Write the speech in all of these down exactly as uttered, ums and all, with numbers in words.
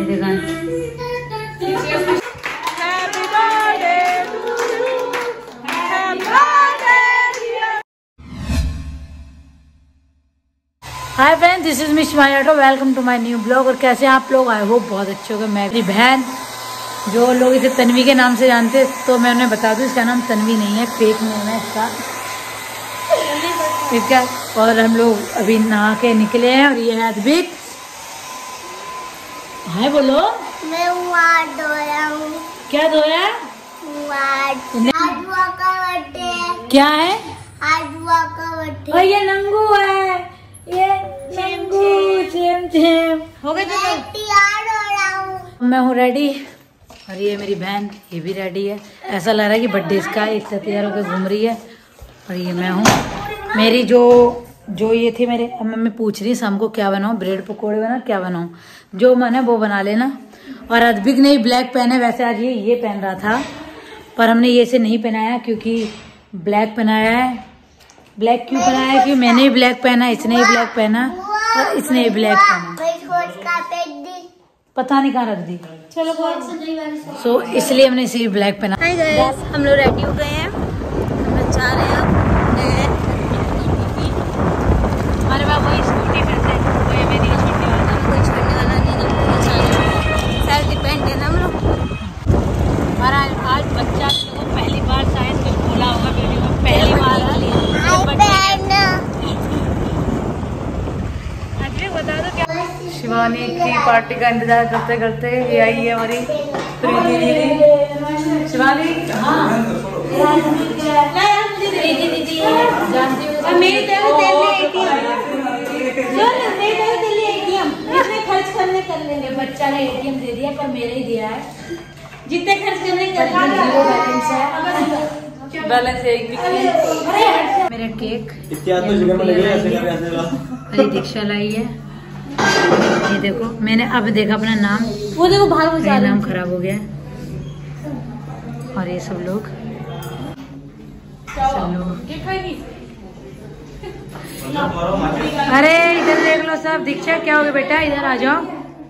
दिखाएं। Hi friends, this is miss my auto, welcome to my new blog. और कैसे हैं आप लोग? आई होप बहुत अच्छे हो गए। मेरी बहन, जो लोग इसे तन्वी के नाम से जानते हैं, तो मैं उन्हें बता दूं इसका नाम तन्वी नहीं है, फेक नेम है इसका इसका और हम लोग अभी नहा के निकले हैं। और ये है अद्विक। हाय बोलो। मैं धोया हूँ। क्या धोया? क्या है? और ये नंगू है, ये नंगू। चेम चेम हो गए। मैं हूँ रेडी और ये मेरी बहन, ये भी रेडी है। ऐसा लग रहा है कि बर्थडे इसका है, एक साथ तैयार होकर घूम रही है। और ये मैं हूँ। मेरी जो जो ये थी मेरे, अब मम्मी पूछ रही शाम को क्या बनाऊँ, ब्रेड पकौड़े बना क्या बनाऊँ, जो मन है वो बना लेना। और अद्विक ने ब्लैक पहने, वैसे आज ये ये पहन रहा था, पर हमने ये से नहीं पहनाया क्योंकि ब्लैक पहनाया है। ब्लैक क्यों पहनाया है? क्योंकि मैंने भी ब्लैक पहना, इसने भी ब्लैक पहना और इसने भी ब्लैक पहना। पता नहीं कहाँ रख दी। चलो सो so, इसलिए हमने इसे ब्लैक पहना। हाय गाइस, हम लोग रेडी हो गए हैं, हम लोग जा रहे हैं। हमारे पास वही स्कूटी में से कोई हमें नहीं छोड़ने वाला, कोई छोड़ने वाला नहीं, हम सेल्फ डिपेंड है ना हम लोग। हमारा आज बच्चा को पहली बार शायद कुछ बोला होगा वीडियो में, पहली बार। बता दो क्या? शिवानी की पार्टी का इंतजार करते करते ये आई है हमारी प्रीति दीदी। शिवानी हाँ प्रीति दीदी जानती हो मेरी खर्च करने कर लेंगे। बच्चा ने एटीएम दे दिया पर मेरे ही दिया है, जितने खर्च करने जीरो बैलेंस है, बैलेंस एक भी। मेरा केक मेरी दीक्षा लाई है, ये देखो। मैंने अब देखा अपना नाम, वो देखो बाहर हो जा, नाम खराब हो गया। और ये सब लोग सब लोग अरे इधर देख लो सब। दीक्षा क्या हो गया बेटा? इधर आ जाओ।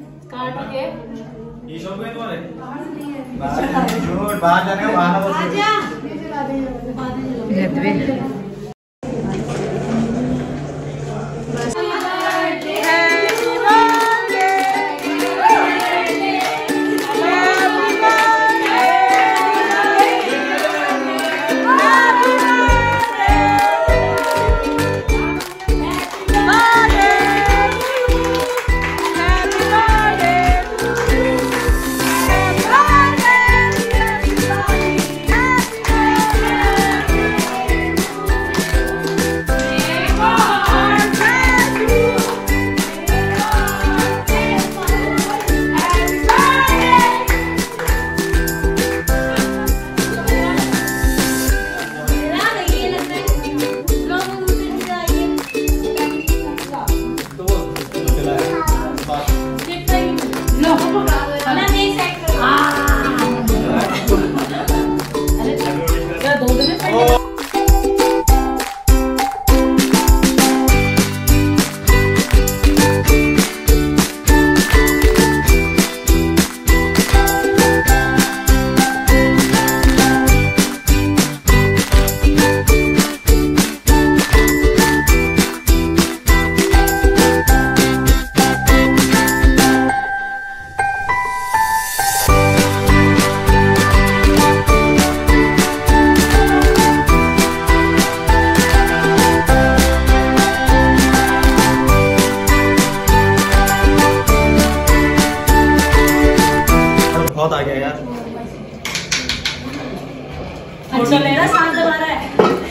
अच्छा मेरा साथ दबाना है।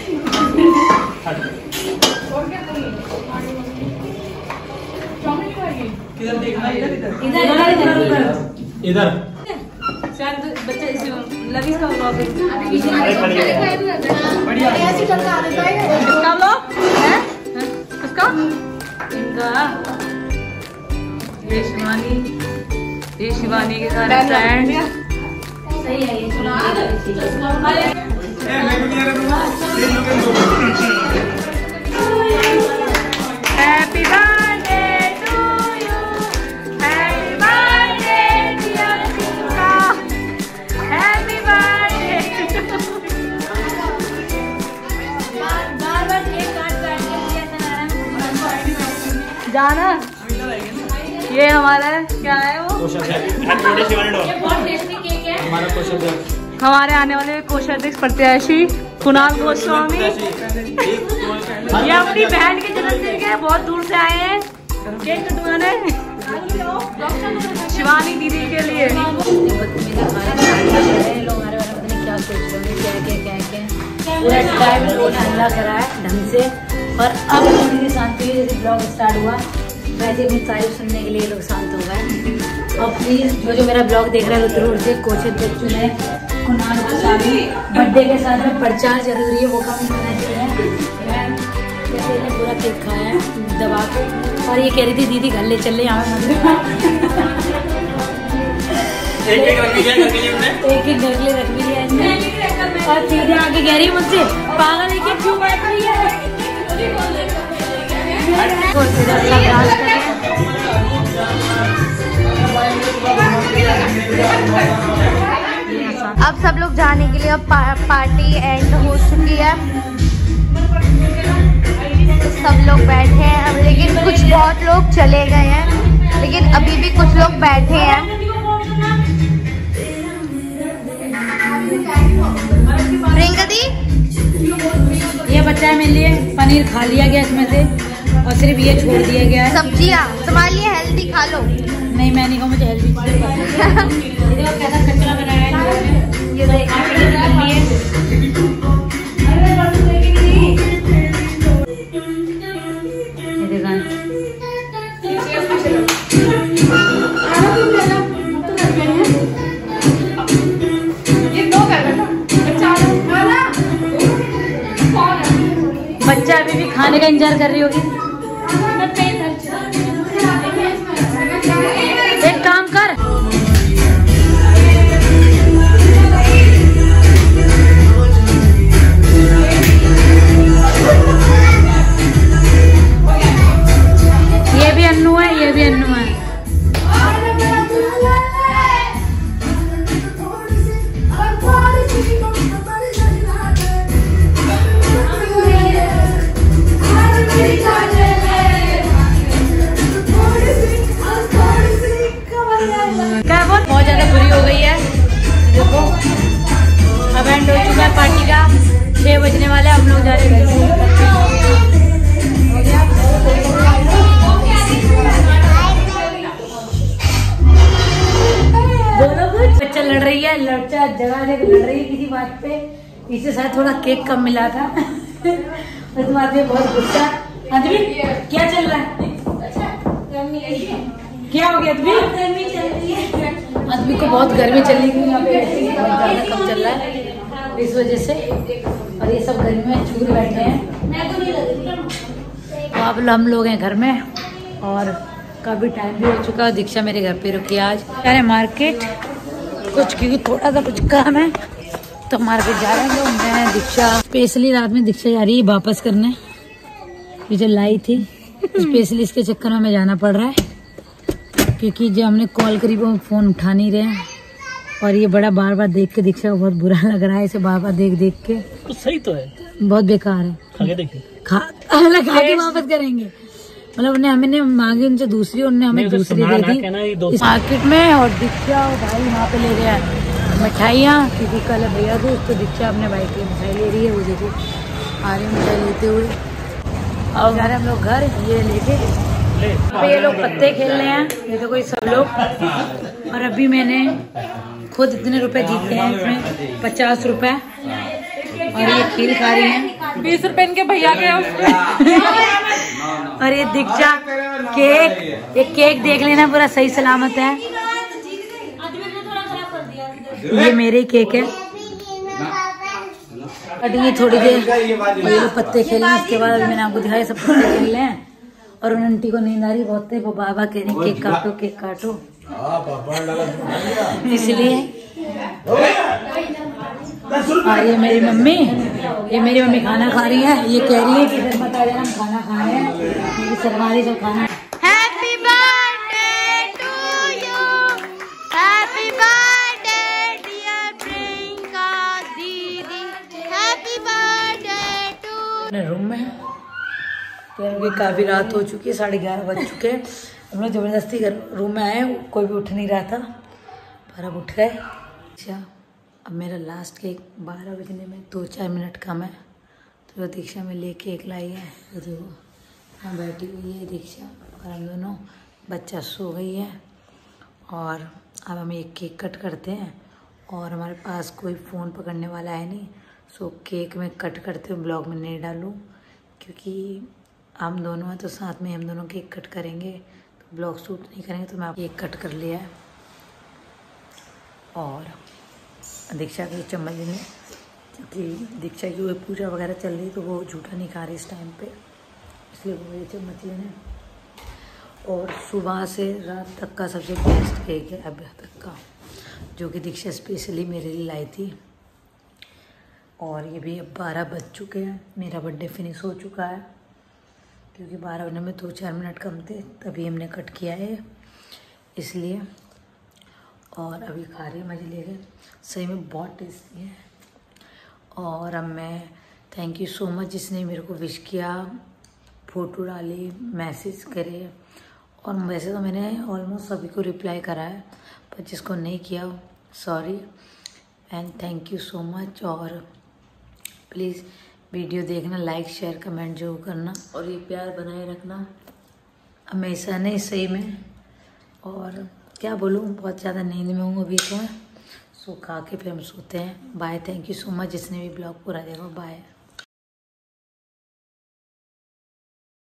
किधर देखना? इधर इधर इधर इधर शायद बच्चा इसे लवी का व्लॉग बढ़िया ऐसे करके आ रहा है। इसका व्लॉग है इसका इनका। ये शिवानी, ये शिवानी के सारे फ्रेंड। सही है ये सुना। Happy birthday to you, happy birthday ये हमारा क्या है वो ये बहुत टेस्टी केक है हमारा हमारे आने वाले कोषाध्यक्ष प्रत्याशी कुणाल गोस्वामी। ये अपनी बहन के जन्मदिन के बहुत दूर से आए हैं केक कटवाने शिवानी दीदी के लिए। लोग हमारे बारे में क्या सोच रहे हैं, क्या क्या क्या क्या पूरा टाइम लोगोने हल्ला करा है ढंग से। और अब थोड़ी सी शांति हुई, जैसे ब्लॉग स्टार्ट हुआ वैसे अपनी तारीफ सुनने के लिए लोग शांत हो गए। और प्लीज जो जो मेरा ब्लॉग देख रहे हैं जरूर से कोषाध्यक्ष चुने कुणाल गोस्वामी। बर्थडे के साथ में प्रचार जरूरी है, वो कम करना चाहिए। पूरा केक खाया है दबा के और ये कह रही थी दीदी घर ले चल रहे यहाँ एक एक घर के लिए रख भी लिया और सीधे आके कह रही है मुझसे पागल है कि क्यों बैठ रही है। अब सब लोग जाने के लिए अब पा, पार्टी एंड हो चुकी है। सब लोग बैठे हैं अब, लेकिन कुछ बहुत लोग चले गए हैं, लेकिन अभी भी कुछ लोग बैठे हैं। प्रियंका दी ये बच्चा है मेरे लिए पनीर खा लिया गया इसमें से और सिर्फ ये छोड़ दिया गया है। सब्जियाँ तुम्हारे लिए हेल्दी खा लो। नहीं मैं नहीं कहूँ, मुझे हेल्दी कैसा कचरा बनाया है ये देखा बच्चा अभी भी खाने का इंतजार कर रही होगी। एक काम कर ये भी अन्नू है, ये भी अन्नू है। बहुत ज्यादा बुरी हो गई है देखो। अब एंड हो चुका है पार्टी का, छह बजने वाले हम लोग जा रहे हैं। बोलो कुछ। बच्चा लड़ रही है, लड़चा जगह जगह लड़ रही है किसी बात पे। इसे शायद थोड़ा केक कम मिला था उस बात पे बहुत गुस्सा। अदबी क्या चल रहा है, क्या हो गया अदबी? गर्मी चल रही है, आदमी को बहुत गर्मी चल रही है यहाँ पे, बहुत ज़्यादा कम चल रहा है इस वजह से। और ये सब गर्मी में चूर बैठे हैं। तो अब हम लोग हैं घर में और काफ़ी टाइम भी हो चुका है। दीक्षा मेरे घर पे रुकी आज, अरे मार्केट कुछ क्योंकि थोड़ा सा कुछ काम है तो मार्केट जा रहे हैं लोग। मैं दीक्षा स्पेशली रात में दीक्षा जा रही है वापस करने, ये जो लाई थी स्पेशली इसके चक्कर में हमें जाना पड़ रहा है क्योंकि जब हमने कॉल करी वो फोन उठा नहीं रहे हैं। और ये बड़ा बार बार देख के दीक्षा को बहुत बुरा लग रहा है, इसे बार बार देख देख के। तो सही तो है, बहुत बेकार है। खा के देखिए, खा खा के वापस करेंगे। मतलब उन्हें हमने मांगी उनसे दूसरी, उन्होंने हमें दूसरी दे दी इस मार्केट में। और दीक्षा और भाई वहाँ पे ले गया मिठाइयाँ क्योंकि कल भैया दूध, तो दीक्षा अपने भाई की मिठाई ले रही है। वो देखो आ रही मिठाई लेते हुए। और जा रहे हम लोग घर ये लेके। तो ये लोग पत्ते खेल रहे हैं, ये तो कोई सब लोग। और अभी मैंने खुद इतने रुपए जीते हैं इसमें, पचास रुपए। और ये खीर खा रही हैं, बीस रुपए इनके भैया के और ये दीक्षा केक, ये केक देख लेना पूरा सही सलामत है। ये मेरे ही केक है। कटिंग थोड़ी देर ये लोग पत्ते खेलने, उसके बाद मैंने आपको दिखाया सब पत्ते खेल रहे हैं। और उन आंटी को नींद आ रही बहुत है, वो बाबा कह रहे हैं केक काटो केक काटो, इसलिए। और ये मेरी मम्मी, ये मेरी मम्मी खाना खा रही है। ये कह रही है कि इधर मत आ जाना, हम खाना खा रहे हैं, मेरी सरकारी सब खाना। Happy birthday to you, happy birthday dear Priyanka दीदी, हैप्पी बर्थडे टू। अपने रूम में तो अभी काफ़ी रात हो चुकी है, साढ़े ग्यारह बज चुके हैं। हम लोग ज़बरदस्ती घर रूम में आए, कोई भी उठ नहीं रहा था पर अब उठ गए। अच्छा अब मेरा लास्ट केक बारह बजने में दो चार मिनट कम है, तो दीक्षा में ले केक लाई है। तो देखो यहाँ बैठी हुई है दीक्षा और हम दोनों, बच्चा सो गई है। और अब हम एक केक कट करते हैं और हमारे पास कोई फ़ोन पकड़ने वाला है नहीं, सो केक में कट करते हुए ब्लॉग में नहीं डालूँ क्योंकि हम दोनों हैं तो साथ में हम दोनों केक कट करेंगे तो ब्लॉग शूट नहीं करेंगे। तो मैं केक कट कर लिया है और दीक्षा की चम्मच ने, क्योंकि दीक्षा की वो पूजा वगैरह चल रही तो वो झूठा नहीं खा रही इस टाइम पे, इसलिए वो ये चम्मच लेने। और सुबह से रात तक का सबसे बेस्ट केक है अब तक का, जो कि दीक्षा स्पेशली मेरे लिए लाई थी। और ये भी अब बारह बज चुके हैं, मेरा बर्थडे फिनिश हो चुका है क्योंकि बारह बजने में दो चार मिनट कम थे तभी हमने कट किया है इसलिए। और अभी खा रही मज़े ले रहे, सही में बहुत टेस्टी है। और अब मैं थैंक यू सो मच जिसने मेरे को विश किया, फ़ोटो डाली, मैसेज करे। और वैसे तो मैंने ऑलमोस्ट सभी को रिप्लाई करा है, पर जिसको नहीं किया sorry and thank you so much. और प्लीज़ वीडियो देखना, लाइक शेयर कमेंट जरूर करना और ये प्यार बनाए रखना हमेशा, नहीं सही में। और क्या बोलूँ, बहुत ज़्यादा नींद में हूँ अभी तो मैं, सो खा के फिर हम सोते हैं। Bye, thank you so much जिसने भी ब्लॉग पूरा देखा, बाय।